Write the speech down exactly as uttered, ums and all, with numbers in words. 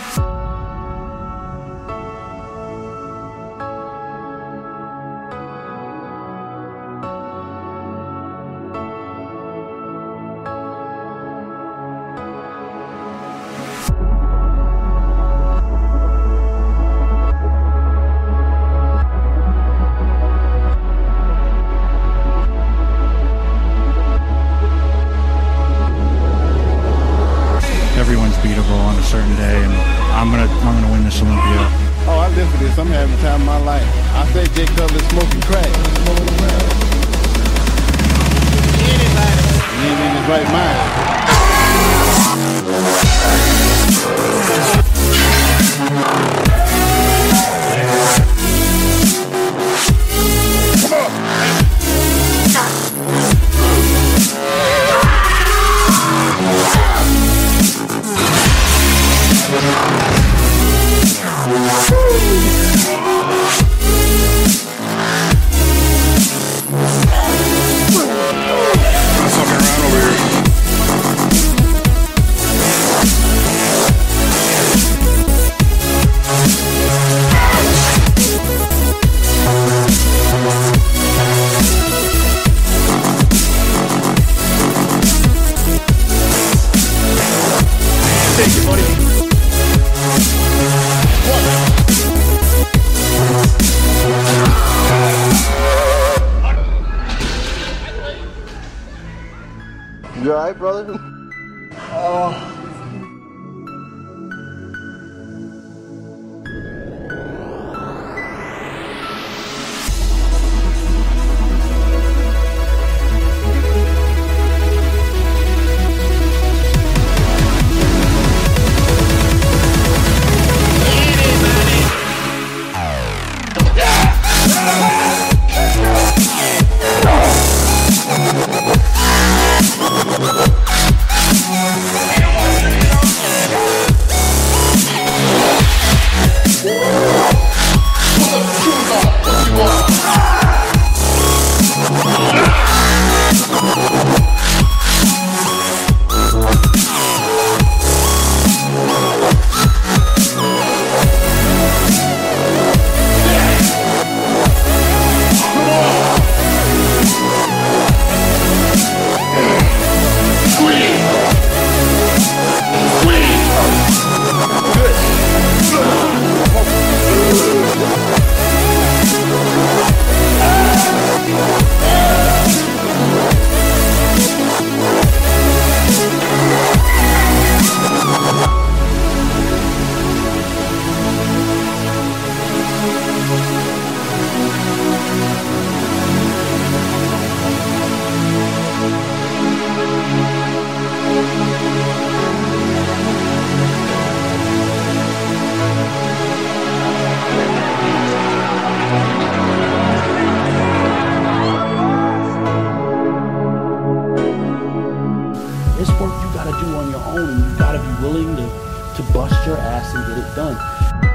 Certain day, and I'm gonna I'm gonna win this Olympia. Oh, I live for this. I'm having the time of my life. I say Jay Cutler smoking crack. Smoking crack. Anybody. He ain't in his right mind. You alright, brother? Oh. It's work you gotta do on your own, and you gotta be willing to, to bust your ass and get it done.